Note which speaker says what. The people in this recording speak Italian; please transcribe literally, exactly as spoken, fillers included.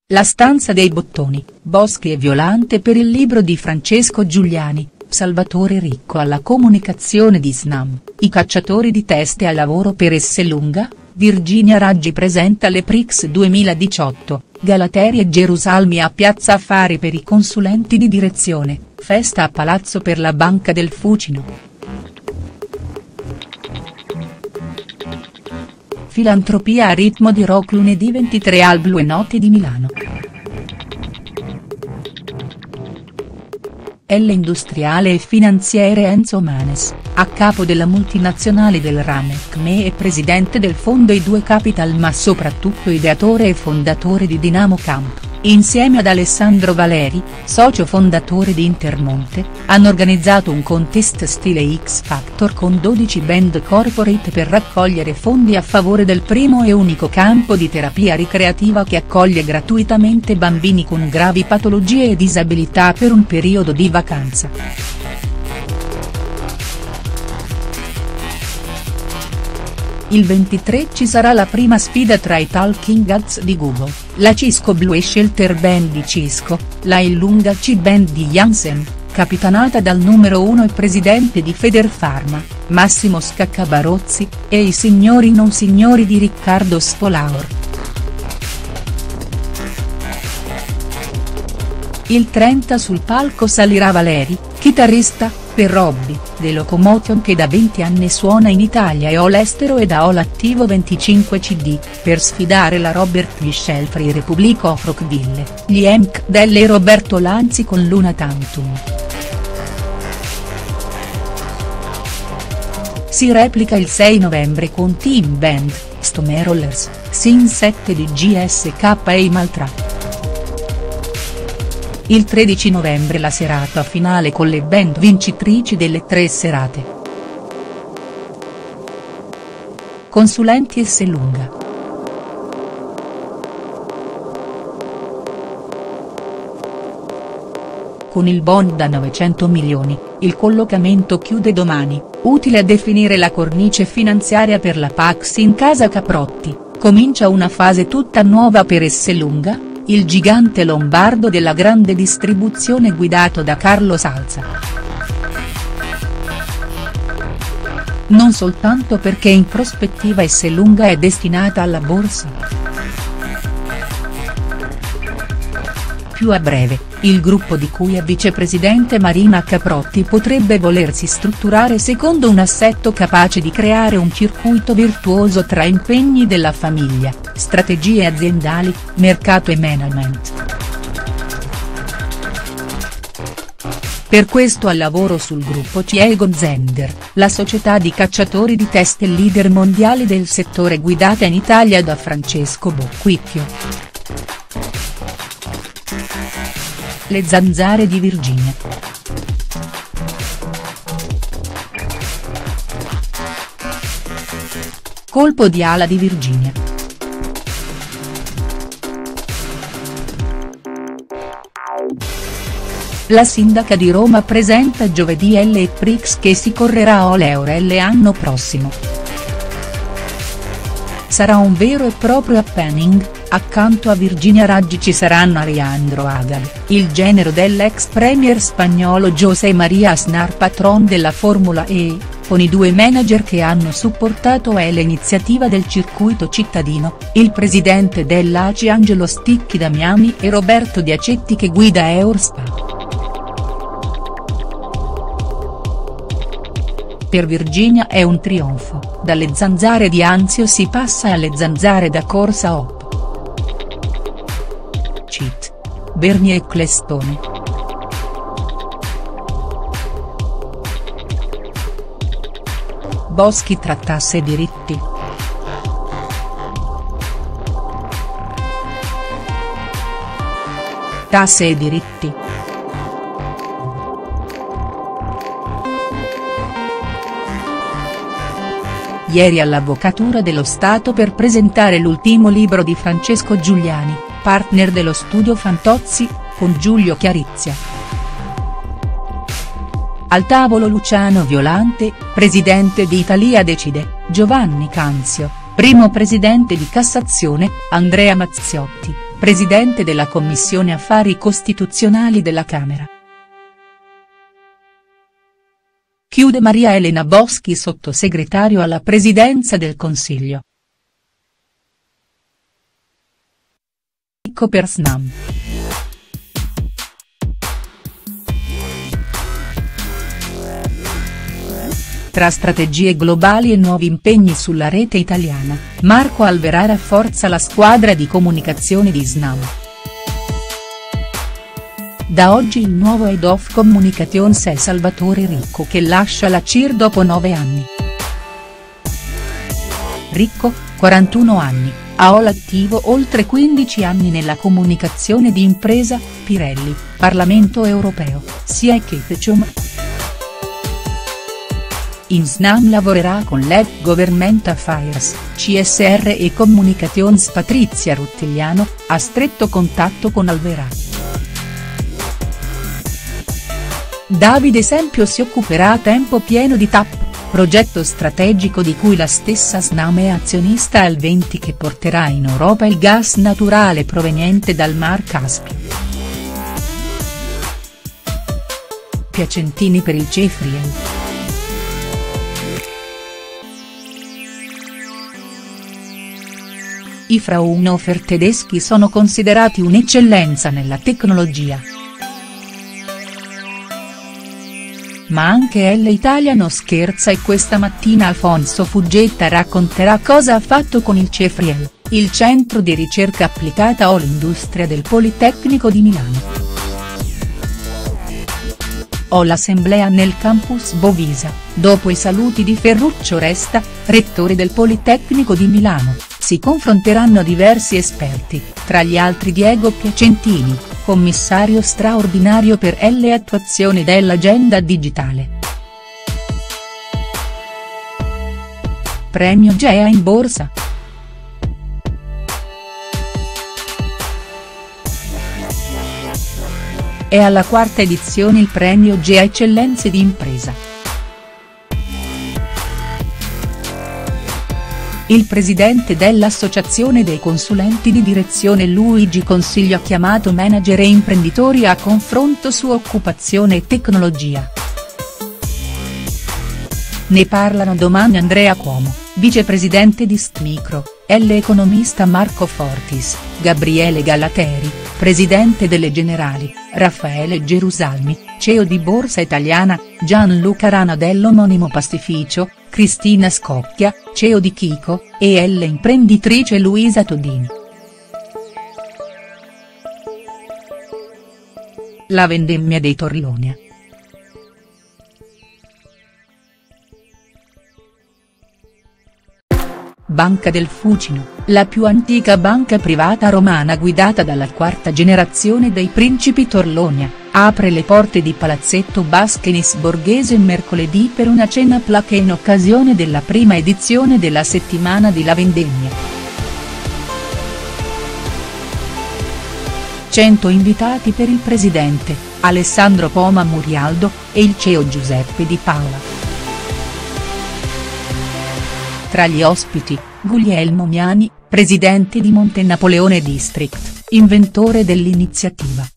Speaker 1: La stanza dei bottoni, Boschi e Violante per il libro di Francesco Giuliani, Salvatore Ricco alla comunicazione di Snam, i cacciatori di teste al lavoro per Esselunga, Virginia Raggi presenta le Prix duemiladiciotto, Galateri e Gerusalmi a Piazza Affari per i consulenti di direzione, festa a Palazzo per la Banca del Fucino. Filantropia a ritmo di rock lunedì ventitré al Blue Note di Milano. L industriale e finanziere Enzo Manes, a capo della multinazionale del rame C M E e presidente del fondo I due Capital ma soprattutto ideatore e fondatore di Dinamo Camp, insieme ad Alessandro Valeri, socio fondatore di Intermonte, hanno organizzato un contest stile X Factor con dodici band corporate per raccogliere fondi a favore del primo e unico campo di terapia ricreativa che accoglie gratuitamente bambini con gravi patologie e disabilità per un periodo di vacanza. Il ventitré ci sarà la prima sfida tra i Talking Heads di Google, la Cisco Blue Shelter Band di Cisco, la Illunga C Band di Janssen, capitanata dal numero uno e presidente di Federpharma, Massimo Scaccabarozzi, e i Signori non signori di Riccardo Sfolaor. Il trenta sul palco salirà Valeri, chitarrista, per Robby, The Locomotion che da venti anni suona in Italia e all'estero ed ha all'attivo venticinque C D, per sfidare la Robert Michel Free Republic of Rockville, gli M C Dell e Roberto Lanzi con Luna Tantum. Si replica il sei novembre con Team Band, Stone Rollers, Sin sette di G S K e i Maltrap. Il tredici novembre la serata finale con le band vincitrici delle tre serate. Consulenti Esselunga. Con il bond da novecento milioni, il collocamento chiude domani, utile a definire la cornice finanziaria per la Pax in casa Caprotti, comincia una fase tutta nuova per Esselunga, il gigante lombardo della grande distribuzione guidato da Carlo Salza. Non soltanto perché in prospettiva Esselunga è destinata alla borsa. Più a breve, il gruppo di cui è vicepresidente Marina Caprotti potrebbe volersi strutturare secondo un assetto capace di creare un circuito virtuoso tra impegni della famiglia, strategie aziendali, mercato e management. Per questo al lavoro sul gruppo c'è Egon Zender, la società di cacciatori di teste leader mondiale del settore guidata in Italia da Francesco Bocquicchio. Le zanzare di Virginia. Colpo di ala di Virginia. La sindaca di Roma presenta giovedì L Prix che si correrà all'Euro l'anno prossimo. Sarà un vero e proprio happening. Accanto a Virginia Raggi ci saranno Alejandro Agal, il genero dell'ex premier spagnolo José María Aznar patron della Formula E, con i due manager che hanno supportato l'iniziativa del circuito cittadino, il presidente dell'A C I Angelo Sticchi da Miami e Roberto Diacetti che guida Eurspa. Per Virginia è un trionfo, dalle zanzare di Anzio si passa alle zanzare da Corsa Hop. Cheat. Bernie Ecclestone. Boschi tra tasse e diritti. Tasse e diritti. Ieri all'Avvocatura dello Stato per presentare l'ultimo libro di Francesco Giuliani, partner dello studio Fantozzi, con Giulio Chiarizia. Al tavolo Luciano Violante, presidente di Italia Decide, Giovanni Canzio, primo presidente di Cassazione, Andrea Mazziotti, presidente della Commissione Affari Costituzionali della Camera. Chiude Maria Elena Boschi, sottosegretario alla Presidenza del Consiglio. Ricco per Snam. Tra strategie globali e nuovi impegni sulla rete italiana, Marco Alverà rafforza la squadra di comunicazione di Snam. Da oggi il nuovo Head of Communications è Salvatore Ricco, che lascia la C I R dopo nove anni. Ricco, quarantuno anni, ha l'attivo oltre quindici anni nella comunicazione di impresa, Pirelli, Parlamento Europeo, S I A e Ketchum. In Snam lavorerà con l'Head Government Affairs, C S R e Communications Patrizia Ruttigliano, a stretto contatto con Alverà. Davide Sempio si occuperà a tempo pieno di T A P, progetto strategico di cui la stessa Snam è azionista al venti, che porterà in Europa il gas naturale proveniente dal Mar Caspio. Piacentini per il Cefriel. I Fraunhofer tedeschi sono considerati un'eccellenza nella tecnologia. Ma anche Elle Italia non scherza, e questa mattina Alfonso Fuggetta racconterà cosa ha fatto con il Cefriel, il centro di ricerca applicata all'industria del Politecnico di Milano. O l'assemblea nel campus Bovisa, dopo i saluti di Ferruccio Resta, rettore del Politecnico di Milano, si confronteranno diversi esperti, tra gli altri Diego Piacentini, commissario straordinario per l'attuazione dell'agenda digitale. Premio Gea in borsa. È alla quarta edizione il premio Gea Eccellenze di Impresa. Il presidente dell'Associazione dei Consulenti di Direzione Luigi Consiglio ha chiamato manager e imprenditori a confronto su occupazione e tecnologia. Ne parlano domani Andrea Cuomo, vicepresidente di Stmicro, l'economista Marco Fortis, Gabriele Galateri, presidente delle Generali, Raffaele Gerusalmi, C E O di Borsa Italiana, Gianluca Rana dell'omonimo pastificio, Cristina Scocchia, C E O di Kiko, e l'imprenditrice Luisa Todini. La vendemmia dei Torlonia. Banca del Fucino, la più antica banca privata romana guidata dalla quarta generazione dei principi Torlonia, apre le porte di Palazzetto Baschenis Borghese mercoledì per una cena plaque in occasione della prima edizione della settimana di La Vendemmia. cento invitati per il presidente, Alessandro Poma Murialdo, e il C E O Giuseppe Di Paola. Tra gli ospiti, Guglielmo Miani, presidente di Monte Napoleone District, inventore dell'iniziativa.